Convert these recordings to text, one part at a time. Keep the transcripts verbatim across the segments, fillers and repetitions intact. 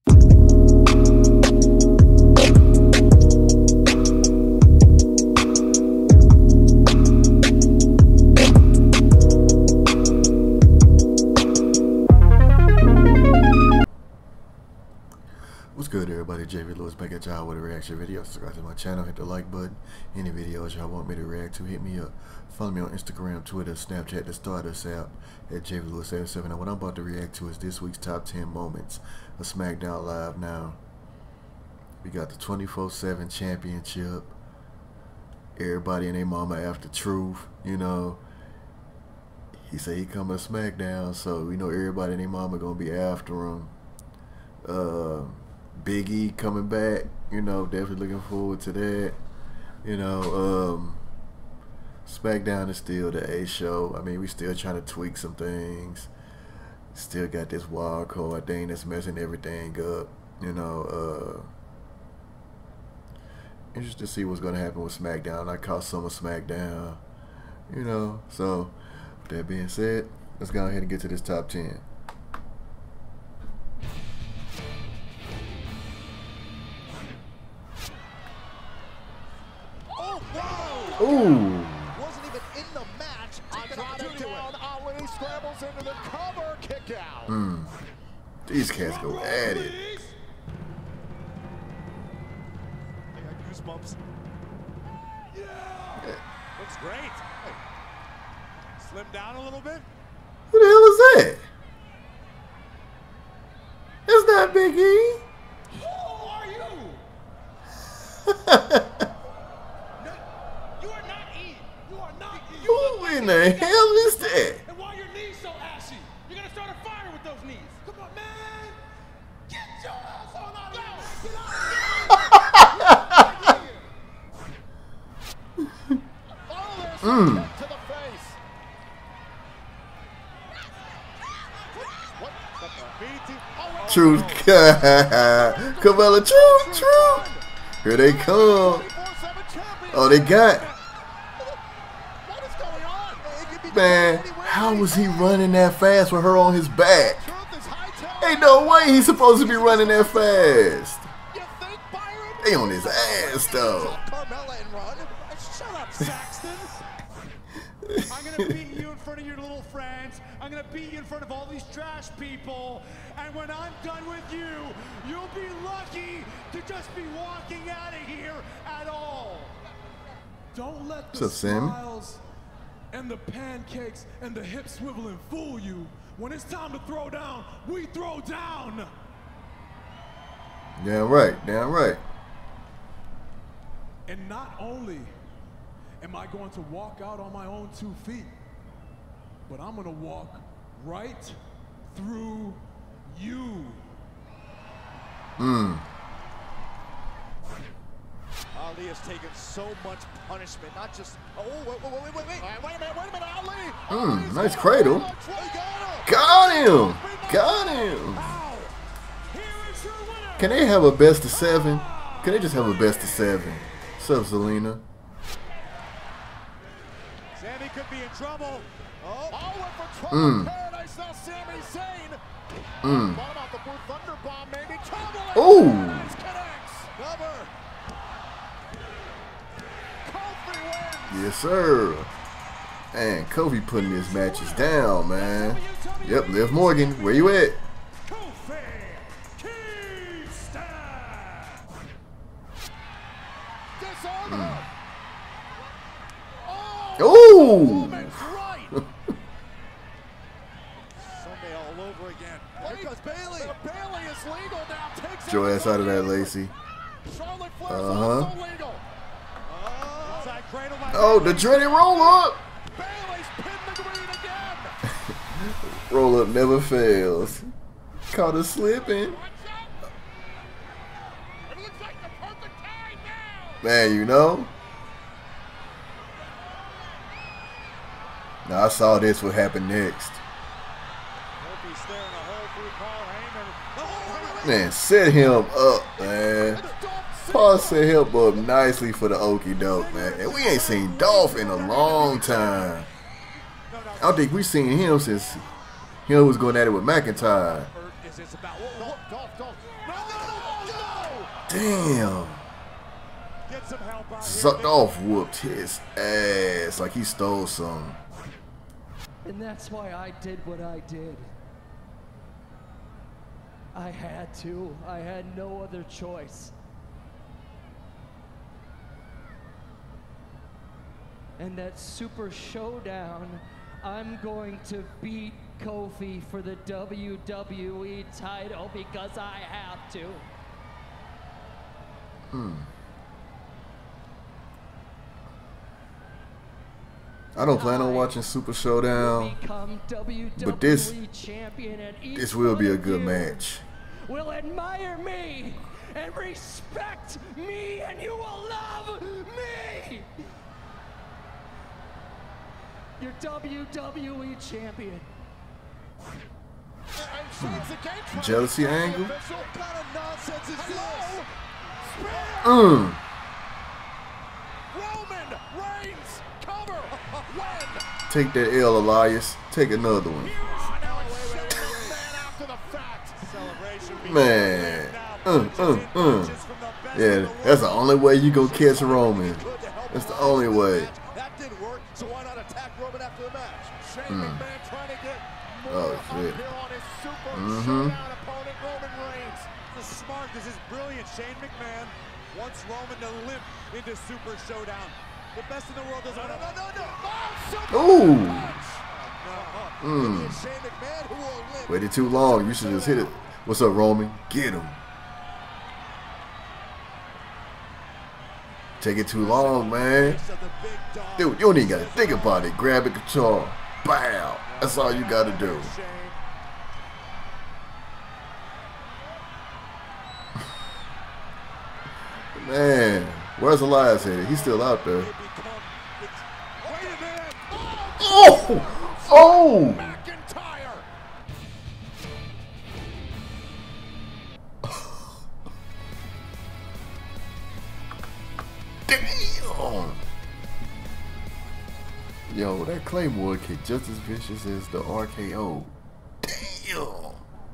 What's good, everybody? J V Lewis back at y'all with a reaction video. Subscribe to my channel, hit the like button. Any videos y'all want me to react to, hit me up. Follow me on Instagram, Twitter, Snapchat, the Stardust app at J V Lewis seventy-seven. And what I'm about to react to is this week's top ten moments of SmackDown Live. Now, we got the twenty-four seven championship. Everybody and their mama after Truth, you know. He said he coming to SmackDown, so we know everybody and their mama gonna be after him. Uh, Big E coming back, you know, definitely looking forward to that. You know, um, SmackDown is still the A show. I mean, we still trying to tweak some things. Still got this wild card thing that's messing everything up. You know, uh, interested to see what's gonna happen with SmackDown. I caught some of SmackDown. You know, so with that being said, let's go ahead and get to this top ten. Ooh. Wasn't even in the match. Andrade down. Ali scrambles into the cover. Kick out. Mm. These cats go at it. They got goosebumps. Yeah. Yeah. Looks great. Hey. Slim down a little bit. Who the hell is that? That's not Big E. Who are you? Who in the hell is that? And why your knees so ashy? You're gonna start a fire with those knees. Come on, man. Get your ass on out of here. Get out of here. Oh, there's Mm. a kick to the face. What? What the B T? Oh, Truth. Cabela, truth, truth. Here they come. Oh, they got. Man, how was he running that fast with her on his back? Ain't no way he's supposed to be running that fast. They on his ass though. Shut up, Saxton. I'm gonna beat you in front of your little friends. I'm gonna beat you in front of all these trash people. And when I'm done with you, you'll be lucky to just be walking out of here at all. Don't let the What's up, Sam? smiles and the pancakes and the hip swiveling fool you. When it's time to throw down, we throw down. Damn right, damn right. And not only am I going to walk out on my own two feet, but I'm gonna walk right through you. Hmm. Ali has taken so much punishment, not just. Oh, wait, wait, wait, wait, wait, wait, wait a minute, wait a minute, Ali. Hmm. Nice cradle. Got him. Got him. Can they have a best of seven? Can they just have a best of seven? What's up, Zelina? Sammy could be in trouble. Oh, oh went for trouble. Mm. Paradise now. Sami Zayn. Mm. Bottom out the blue thunder bomb, maybe trouble. Ooh. Paradise connects. Cover. Kofi wins. Yes, sir. Man, Kofi putting his matches down, man. Yep, Liv Morgan, where you at? Kofi Kingston. Disarm her. Oh, Ooh. woman's right. Sunday all over again. Here goes Bailey. Bailey is legal now. Takes Get your ass out of that, Lacey. Charlotte Flair's Uh-huh. also legal. Oh, inside cradle by Oh, the dreaded roll up. Bailey's pinned the green again. Roll up never fails. Caught her slipping. It looks like the perfect time now. Man, you know. Now I saw this what happened next. Kofi's staring a hole through Paul Heyman. Oh, Man, set him up, man. Paul set him up nicely for the okie doke, man. And we ain't seen Dolph in a long time. I don't think we've seen him since he was going at it with McIntyre. Is this about Dolph, Dolph, Dolph. Damn. Get some help out Sucked here. off, whooped his ass like he stole some. And that's why I did what I did. I had to. I had no other choice. And that Super Showdown, I'm going to beat Kofi for the W W E title because I have to. Hmm. I don't plan on watching Super Showdown, but this this will be a good match. Will admire me and respect me, and you will love me. Your W W E champion. Jealousy angle. What kind of nonsense is this? Mm. Roman Reigns cover. When? Take that L, Elias. Take another one. Man. Uh, uh, uh. Yeah, that's the only way you gonna catch Roman. That's the only way. That didn't work, so why not attack Roman after the match? Shane Mm. McMahon trying to get more Oh, up shit. here on his Super Mm-hmm. Showdown opponent, Roman Reigns. This is smart. This is brilliant. Shane McMahon wants Roman to limp into Super Showdown. The best in the world doesn't No, want no, to. no, no, no. Oh, Super Ooh. punch. Mm. It's Shane McMahon who will limp. Waited too long. You should just hit it. What's up, Roman? Get him. Take it too long, man. Of the big dog. Dude, you don't even gotta think about it. Grab the control. Bow. That's all you gotta do. Shane. Man, where's Elias at? He's still out there. It become- it's- Wait a minute. Oh! Oh! McIntyre. Damn! Yo, that Claymore kick just as vicious as the R K O. Damn!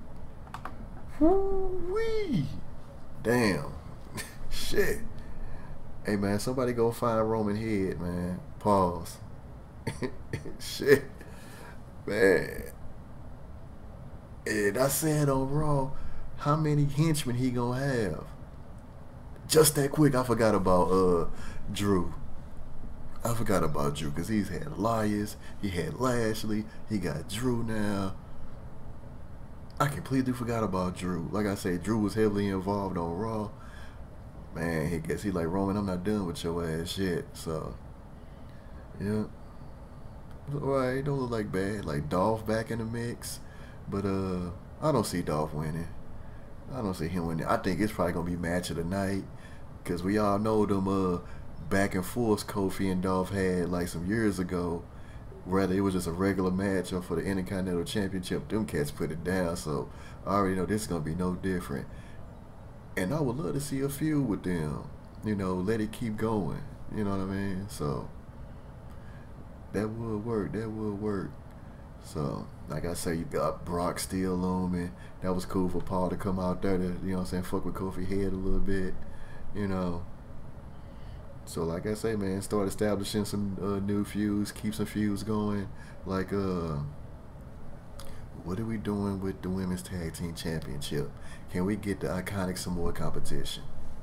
Woo-wee! Damn. Shit. Hey, man, somebody go find Roman head, man. Pause. Shit. Man. And I said on Raw, how many henchmen he gonna have? Just that quick, I forgot about uh Drew. I forgot about Drew because he's had Elias, he had Lashley, he got Drew now. I completely forgot about Drew. Like I said, Drew was heavily involved on Raw. Man, he guess he like, Roman, I'm not done with your ass shit. So, yeah. Alright, it don't look like bad. Like Dolph back in the mix. But uh I don't see Dolph winning. I don't see him winning. I think it's probably gonna be match of the night. Cause we all know them uh back and forth Kofi and Dolph had like some years ago. Whether it was just a regular match or for the Intercontinental Championship, them cats put it down. So I already know this is gonna be no different. And I would love to see a feud with them. You know, let it keep going. You know what I mean? So that would work. That would work. So, like I say, you got Brock still looming. That was cool for Paul to come out there to, you know what I'm saying, fuck with Kofi head a little bit. You know. So, like I say, man, start establishing some uh, new feuds, keep some feuds going. Like, uh, what are we doing with the Women's Tag Team Championship? Can we get the Iconics some more competition?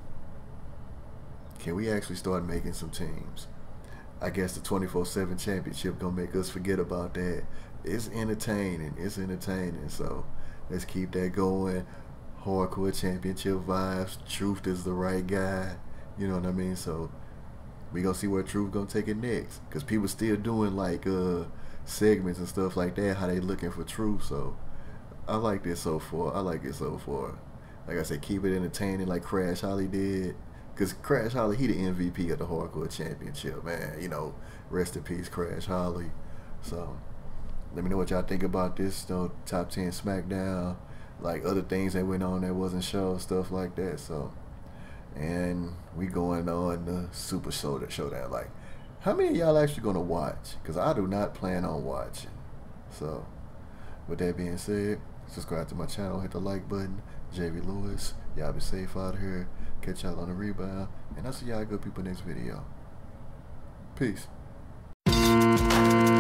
Can we actually start making some teams? I guess the twenty-four seven championship gonna make us forget about that. It's entertaining. It's entertaining. So let's keep that going. Hardcore championship vibes. Truth is the right guy. You know what I mean? So we gonna see where Truth gonna take it next. Cause people still doing like uh segments and stuff like that. How they looking for Truth. So I like this so far. I like it so far. Like I said, keep it entertaining like Crash Holly did. Because Crash Holly, he the M V P of the Hardcore Championship, man. You know, rest in peace, Crash Holly. So, let me know what y'all think about this, you know, top ten SmackDown, like other things that went on that wasn't shown, stuff like that. So, and we going on the Super Showdown. Like, how many of y'all actually going to watch? Because I do not plan on watching. So, with that being said, subscribe to my channel, hit the like button, J V Lewis. Y'all be safe out here. Catch y'all on the rebound. And I'll see y'all good people next video. Peace.